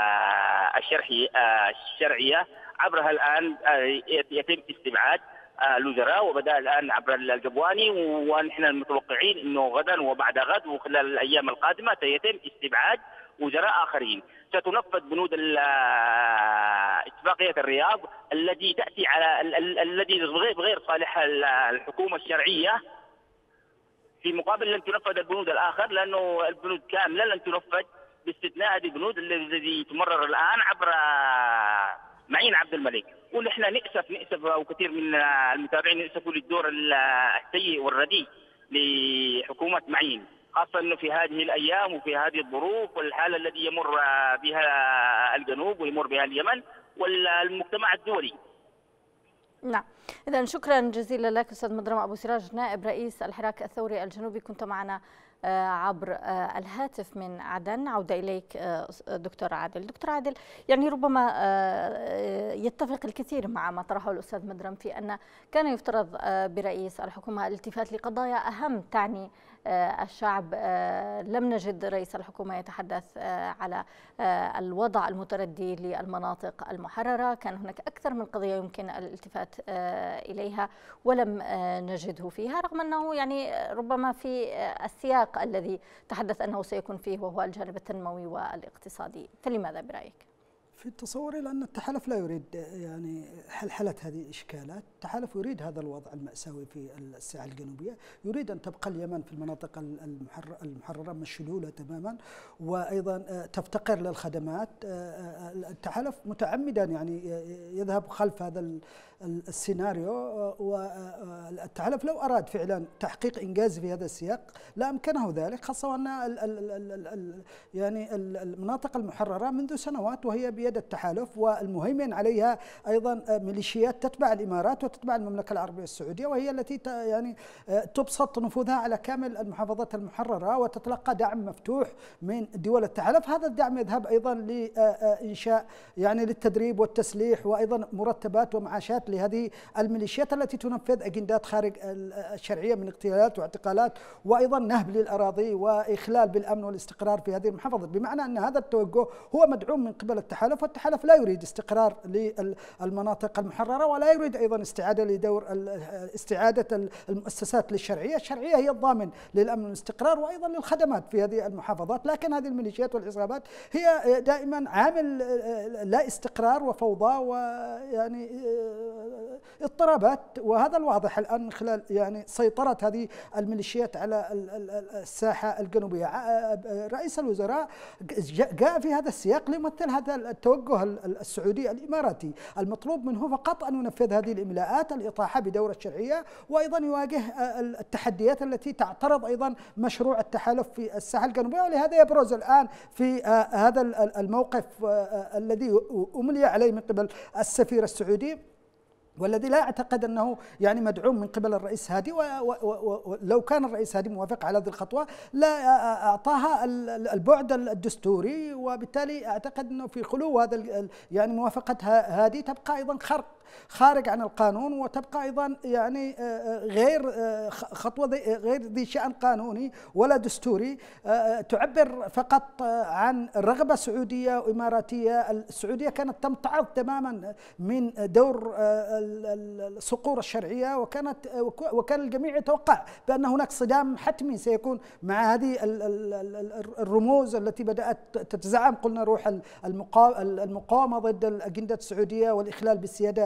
الشرعية عبرها. الآن يتم استبعاد الوزراء، وبدأ الآن عبر الجبواني، ونحن متوقعين أنه غدا وبعد غد وخلال الأيام القادمة سيتم استبعاد وزراء آخرين. ستنفذ بنود اتفاقية الرياض التي تأتي على الذي بغير صالح الحكومة الشرعية، في مقابل لن تنفذ البنود الآخر، لأنه البنود كاملة لن تنفذ باستثناء هذه البنود الذي تمرر الآن عبر معين عبد الملك. ونحن نأسف وكثير من المتابعين يأسفوا للدور السيء والرديء لحكومة معين، خاصة أنه في هذه الأيام وفي هذه الظروف والحالة التي يمر بها الجنوب ويمر بها اليمن والمجتمع الدولي. نعم، إذن شكرا جزيلا لك أستاذ مدرم أبو سراج، نائب رئيس الحراك الثوري الجنوبي، كنت معنا عبر الهاتف من عدن. عودة إليك دكتور عادل. دكتور عادل، يعني ربما يتفق الكثير مع ما طرحه الأستاذ مدرم في أن كان يفترض برئيس الحكومة الالتفات لقضايا أهم تعني الشعب. لم نجد رئيس الحكومة يتحدث على الوضع المتردي للمناطق المحررة، كان هناك أكثر من قضية يمكن الالتفات إليها ولم نجده فيها، رغم أنه يعني ربما في السياق الذي تحدث أنه سيكون فيه وهو الجانب التنموي والاقتصادي. فلماذا برأيك؟ في تصوري لأن التحالف لا يريد يعني حلحلة هذه الإشكالات، التحالف يريد هذا الوضع المأساوي في الساحل الجنوبية، يريد أن تبقى اليمن في المناطق المحررة مشلولة تماما، وأيضا تفتقر للخدمات. التحالف متعمدا يعني يذهب خلف هذا السيناريو، والتحالف لو أراد فعلا تحقيق إنجاز في هذا السياق لا أمكنه ذلك، خاصة وأن يعني المناطق المحررة منذ سنوات وهي بيد التحالف، والمهيمن عليها أيضا ميليشيات تتبع الإمارات وتتبع المملكة العربية السعودية، وهي التي يعني تبسط نفوذها على كامل المحافظات المحررة وتتلقى دعم مفتوح من دول التحالف. هذا الدعم يذهب أيضا لإنشاء يعني للتدريب والتسليح وأيضا مرتبات ومعاشات لهذه الميليشيات التي تنفذ أجندات خارج الشرعية من اغتيالات واعتقالات وأيضا نهب للأراضي وإخلال بالأمن والاستقرار في هذه المحافظات، بمعنى أن هذا التوجه هو مدعوم من قبل التحالف، والتحالف لا يريد استقرار للمناطق المحررة ولا يريد أيضا استعادة المؤسسات للشرعية. الشرعية هي الضامن للأمن والاستقرار وأيضا للخدمات في هذه المحافظات، لكن هذه الميليشيات والعصابات هي دائما عامل لا استقرار وفوضى ويعني اضطرابات، وهذا الواضح الآن من خلال يعني سيطرة هذه الميليشيات على الساحة الجنوبية. رئيس الوزراء جاء في هذا السياق ليمثل هذا التوجه السعودي الإماراتي، المطلوب منه فقط أن ينفذ هذه الإملاءات، الإطاحة بدور الشرعية، وأيضا يواجه التحديات التي تعترض أيضا مشروع التحالف في الساحة الجنوبية. ولهذا يبرز الآن في هذا الموقف الذي أملي عليه من قبل السفير السعودي، والذي لا أعتقد أنه يعني مدعوم من قبل الرئيس هادي، ولو كان الرئيس هادي موافق على هذه الخطوة لا أعطاها البعد الدستوري، وبالتالي أعتقد أنه في خلو هذا يعني موافقة هادي تبقى أيضا خارج عن القانون، وتبقى أيضا يعني غير خطوة غير ذي شأن قانوني ولا دستوري، تعبر فقط عن رغبة سعودية وإماراتية. السعودية كانت تمتعض تماما من دور صقور الشرعية، وكان الجميع يتوقع بأن هناك صدام حتمي سيكون مع هذه الرموز التي بدأت تتزعم قلنا روح المقاومة ضد الأجندة السعودية والإخلال بالسيادة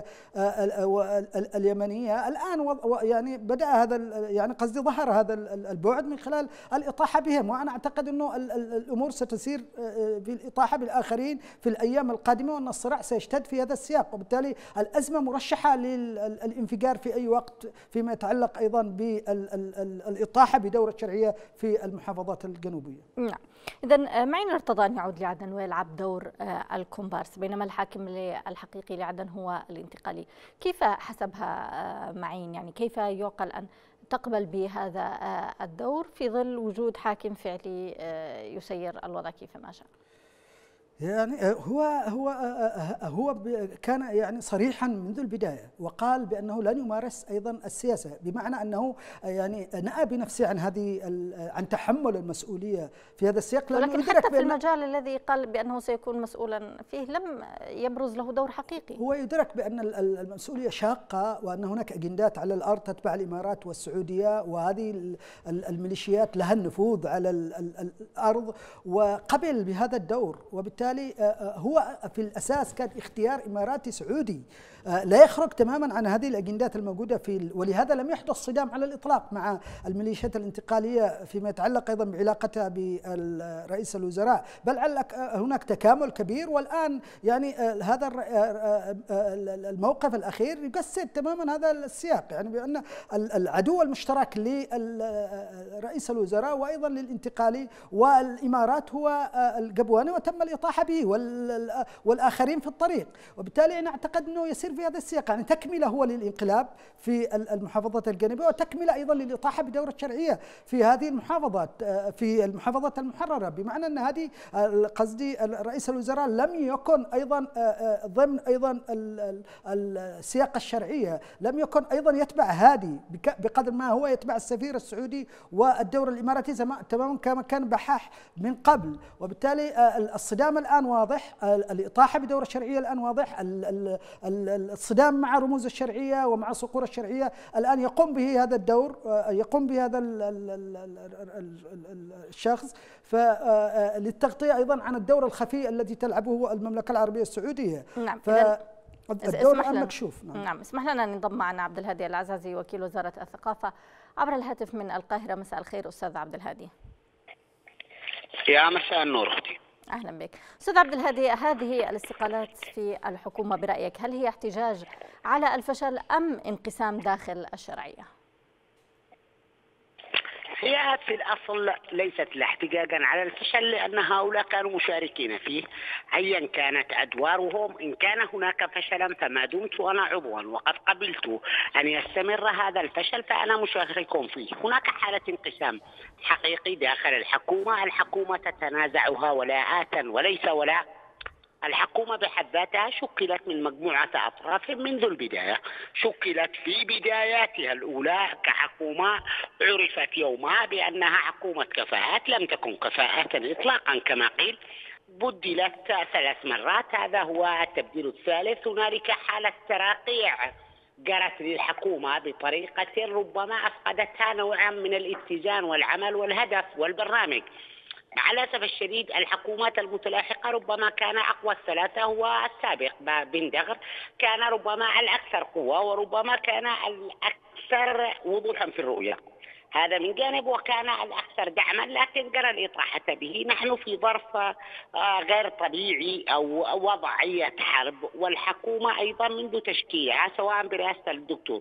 اليمنية. الآن يعني بدأ هذا يعني قصدي ظهر هذا البعد من خلال الإطاحة بهم، وأنا أعتقد أنه الأمور ستسير بالإطاحة بالآخرين في الأيام القادمة، وأن الصراع سيشتد في هذا السياق، وبالتالي الأزمة مرشحة للانفجار في أي وقت فيما يتعلق أيضا بالإطاحة بدور الشرعية في المحافظات الجنوبية. نعم، إذن معين ارتضى يعود لعدن ويلعب دور الكومبارس، بينما الحاكم الحقيقي لعدن هو الانتقالي. كيف حسبها معين؟ يعني كيف يعقل أن تقبل بهذا الدور في ظل وجود حاكم فعلي يسير الوضع كيف ما شاء؟ يعني هو كان يعني صريحا منذ البداية، وقال بأنه لن يمارس أيضا السياسة، بمعنى أنه يعني نأى بنفسه عن تحمل المسؤولية في هذا السياق. ولكن حتى في المجال الذي قال بأنه سيكون مسؤولا فيه لم يبرز له دور حقيقي. هو يدرك بأن المسؤولية شاقة، وأن هناك أجندات على الأرض تتبع الإمارات والسعودية، وهذه الميليشيات لها النفوذ على الأرض، وقبل بهذا الدور. وبالتالي هو في الأساس كان اختيار إماراتي سعودي لا يخرج تماما عن هذه الأجندات الموجودة ولهذا لم يحدث صدام على الإطلاق مع الميليشيات الانتقالية فيما يتعلق أيضا بعلاقتها برئيس الوزراء، بل هناك تكامل كبير. والآن يعني هذا الموقف الأخير يجسد تماما هذا السياق، يعني بأن العدو المشترك لرئيس الوزراء وأيضا للانتقالي والإمارات هو القبواني، وتم الإطاحة به والآخرين في الطريق. وبالتالي أنا أعتقد أنه يسير في هذا السياق، يعني تكملة هو للانقلاب في المحافظات الجنوبية، وتكملة أيضا للإطاحة بدور الشرعية في هذه المحافظات في المحافظات المحررة، بمعنى أن هذه قصدي رئيس الوزراء لم يكن أيضا ضمن أيضا السياق الشرعية، لم يكن أيضا يتبع هادي بقدر ما هو يتبع السفير السعودي والدور الإماراتي تماما كما كان بحاح من قبل. وبالتالي الصدام الآن واضح، الإطاحة بدور الشرعية الآن واضح، الصدام مع رموز الشرعية ومع صقور الشرعية الآن يقوم به هذا الدور، يقوم بهذا الشخص للتغطية أيضا عن الدور الخفي الذي تلعبه المملكة العربية السعودية. نعم. الدور الآن مكشوف. نعم، اسمح لنا ننضم معنا عبد الهادي العزازي وكيل وزارة الثقافة عبر الهاتف من القاهرة. مساء الخير أستاذ عبد الهادي. يا مساء النور أختي. أهلا بك أستاذ عبد الهادي. هذه الاستقالات في الحكومة برأيك هل هي احتجاج على الفشل أم انقسام داخل الشرعية؟ هي في الأصل ليست احتجاجا على الفشل، لأن هؤلاء كانوا مشاركين فيه أيا كانت أدوارهم. إن كان هناك فشلا فما دمت أنا عضوا وقد قبلت أن يستمر هذا الفشل فأنا مشارك فيه. هناك حالة انقسام حقيقي داخل الحكومة تتنازعها ولاءات وليس ولاء. الحكومة بحد ذاتها شكلت من مجموعة أطراف منذ البداية، شكلت في بداياتها الأولى كحكومة عرفت يومها بأنها حكومة كفاءات، لم تكن كفاءات إطلاقا كما قيل، بدلت 3 مرات، هذا هو التبديل الثالث. هنالك حالة تراقيع جرت للحكومة بطريقة ربما أفقدتها نوعا من الاتزان والعمل والهدف والبرنامج. مع الأسف الشديد الحكومات المتلاحقة ربما كان أقوى الثلاثة هو السابق بن دغر، كان ربما الأكثر قوة وربما كان الأكثر وضوحا في الرؤية، هذا من جانب، وكان الأكثر دعما، لكن جرى الإطاحة به. نحن في ظرف غير طبيعي أو وضعية حرب، والحكومة أيضا منذ تشكيلها سواء برئاسة الدكتور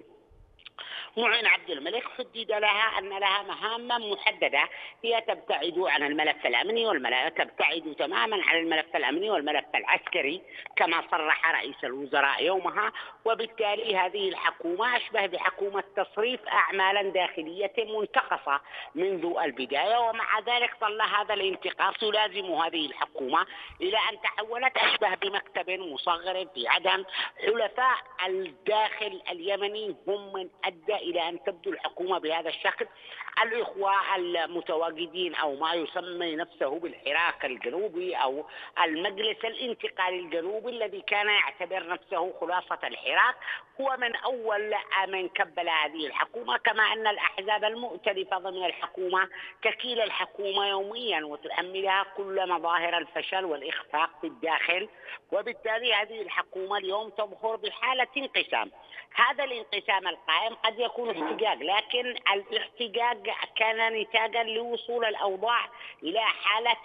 معين عبد الملك حدد لها أن لها مهام محددة، هي تبتعد عن الملف الأمني تبتعد تماما عن الملف الأمني والملف العسكري كما صرح رئيس الوزراء يومها. وبالتالي هذه الحكومة أشبه بحكومة تصريف أعمالا داخلية منتقصة منذ البداية، ومع ذلك ظل هذا الانتقاص يلازم هذه الحكومة إلى أن تحولت أشبه بمكتب مصغر في عدن. حلفاء الداخل اليمني هم من أدى إلى أن تبدو الحكومة بهذا الشكل. الإخوة المتواجدين أو ما يسمي نفسه بالحراك الجنوبي أو المجلس الانتقالي الجنوبي الذي كان يعتبر نفسه خلاصة الحراك هو من أول من كبل هذه الحكومة، كما أن الأحزاب المؤتلفة ضمن الحكومة تكيل الحكومة يوميا وتحملها كل مظاهر الفشل والإخفاق في الداخل. وبالتالي هذه الحكومة اليوم تظهر بحالة انقسام. هذا الانقسام القائم قد يكون احتجاج، لكن الاحتجاج كان نتاجا لوصول الأوضاع إلى حالة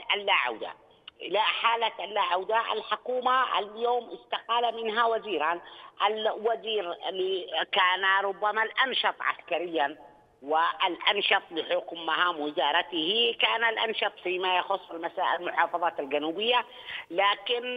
اللا عودة. الحكومة اليوم استقال منها وزيران، الوزير اللي كان ربما الأنشط عسكريا والأنشط بحكم مهام وزارته، كان الأنشط فيما يخص المحافظات الجنوبية، لكن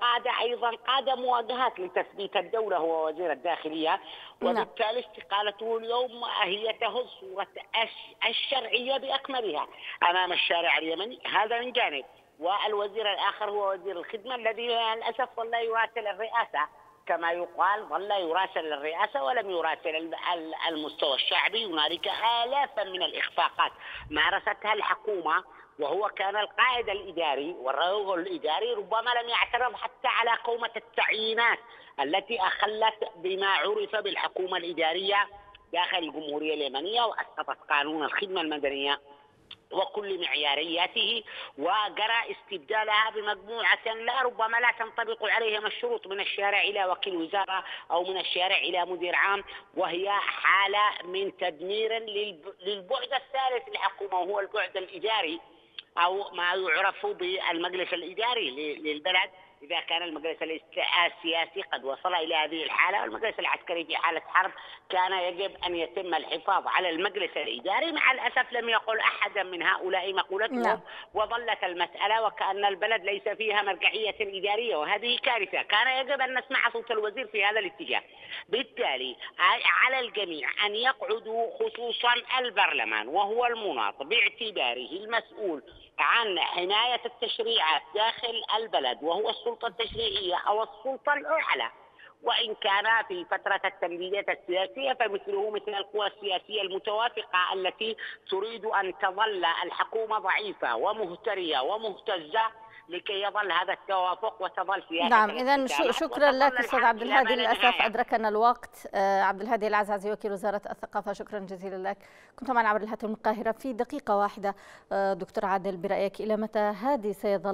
قاد مواجهات لتثبيت الدولة هو وزير الداخلية، وبالتالي استقالته اليوم هي تهز صورة الشرعية بأكملها أمام الشارع اليمني، هذا من جانب. والوزير الآخر هو وزير الخدمة الذي للأسف ظل يراسل الرئاسة كما يقال، ظل يراسل الرئاسة ولم يراسل المستوى الشعبي. هنالك آلاف من الإخفاقات مارستها الحكومة، وهو كان القائد الإداري والرجل الإداري ربما لم يعترض حتى على قومة التعيينات التي أخلت بما عرف بالحكومة الإدارية داخل الجمهورية اليمنية، وأسقطت قانون الخدمة المدنية وكل معيارياته، وجرى استبدالها بمجموعة ربما لا تنطبق عليهم الشروط من الشارع إلى وكيل وزارة أو من الشارع إلى مدير عام، وهي حالة من تدمير للبعد الثالث للحكومة وهو البعد الإداري أو ما يعرف بالمجلس الإداري للبلد. إذا كان المجلس السياسي قد وصل إلى هذه الحالة والمجلس العسكري في حالة حرب، كان يجب أن يتم الحفاظ على المجلس الإداري. مع الأسف لم يقل أحدا من هؤلاء مقولتهم، وظلت المسألة وكأن البلد ليس فيها مرجعية إدارية، وهذه كارثة. كان يجب أن نسمع صوت الوزير في هذا الاتجاه. بالتالي على الجميع أن يقعدوا، خصوصا البرلمان وهو المناط باعتباره المسؤول عن حماية التشريعات داخل البلد وهو السلطة التشريعية أو السلطة الأعلى، وإن كان في فترة التمديدات السياسية فمثله مثل القوى السياسية المتوافقة التي تريد أن تظل الحكومة ضعيفة ومهترية ومهتزة لكي يظل هذا التوافق وتظل سياسة. نعم، إذن شكرا لك أستاذ عبد الهادي، للأسف أدركنا الوقت. عبد الهادي العزازي وكيل وزارة الثقافة، شكرا جزيلا لك. كنت معنا عبر الهاتف من القاهرة. في دقيقة واحدة دكتور عادل، برأيك إلى متى هذه سيظل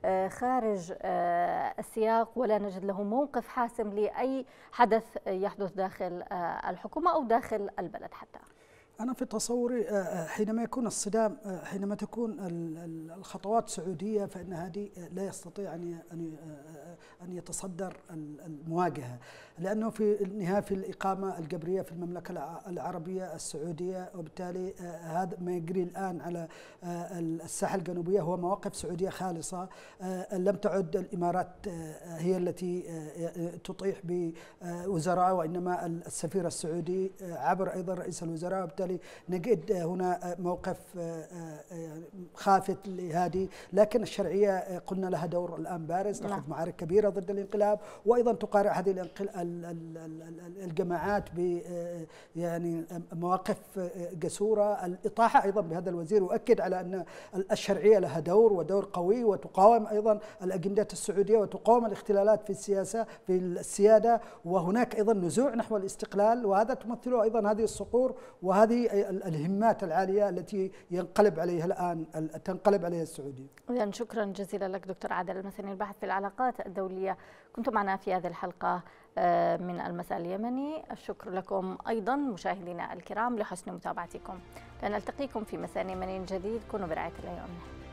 خارج السياق ولا نجد له موقف حاسم لأي حدث يحدث داخل الحكومة أو داخل البلد حتى. أنا في تصوري حينما يكون الصدام، حينما تكون الخطوات سعودية، فإن هذه لا يستطيع أن يتصدر المواجهة، لأنه في النهاية في الإقامة الجبرية في المملكة العربية السعودية، وبالتالي هذا ما يجري الآن على الساحة الجنوبية هو مواقف سعودية خالصة. لم تعد الإمارات هي التي تطيح بوزراء، وإنما السفير السعودي عبر أيضا رئيس الوزراء، وبالتالي نجد هنا موقف خافت لهذه. لكن الشرعية قلنا لها دور الآن بارز، تأخذ معارك كبيرة ضد الانقلاب، وأيضا تقارع هذه الجماعات ب يعني مواقف جسورة. الإطاحة أيضا بهذا الوزير يؤكد على أن الشرعية لها دور ودور قوي، وتقاوم أيضا الأجندات السعودية وتقاوم الاختلالات في السياسة في السيادة، وهناك أيضا نزوع نحو الاستقلال، وهذا تمثله أيضا هذه الصقور وهذه الهمات العالية التي تنقلب عليها السعودية. إذن شكرا جزيلا لك دكتور عادل المسني، الباحث في العلاقات الدولية، كنت معنا في هذه الحلقة من المساء اليمني. الشكر لكم أيضا مشاهدينا الكرام لحسن متابعتكم. لنلتقيكم في مساء يمني جديد، كونوا برعاية الله وأمنه.